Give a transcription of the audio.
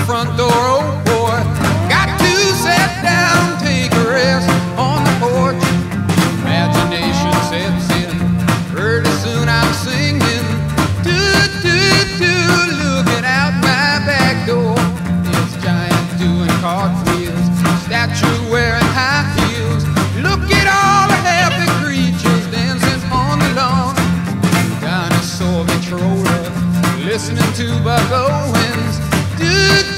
front door, oh boy. Got to sit down, take a rest on the porch. Imagination sets in, pretty soon I'm singing. Do, do, do, looking out my back door. It's giant doing cartwheels, statue wearing high heels. Look at all the happy creatures dancing on the lawn. Dinosaur controller, listening to Buck Owens. Do,